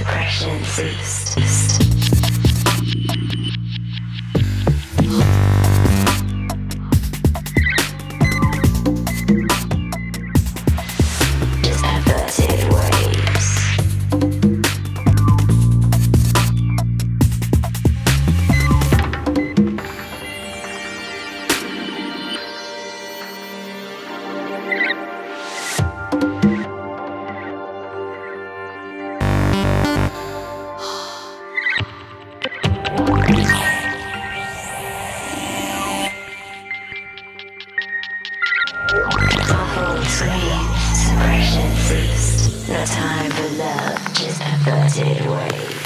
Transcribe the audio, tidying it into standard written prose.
suppression ceased. Just averted waves. Awful scream, suppression ceased. No time for love, just averted waves.